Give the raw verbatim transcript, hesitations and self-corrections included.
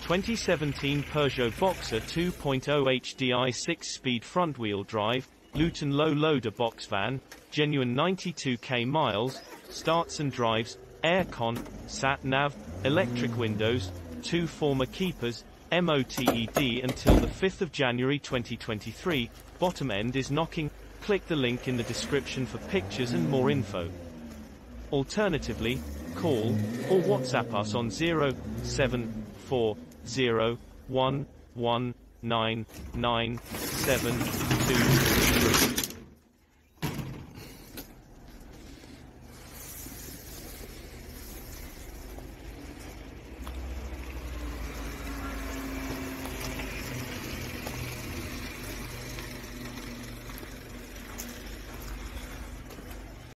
twenty seventeen Peugeot Boxer two point oh H D I six-speed front-wheel drive, LUTON low-loader box van, genuine ninety-two K miles, starts and drives, aircon, sat-nav, electric windows, two former keepers, MOTED until the fifth of January twenty twenty-three, bottom end is knocking. Click the link in the description for pictures and more info. Alternatively, call or WhatsApp us on zero seven four zero one one nine nine seven two.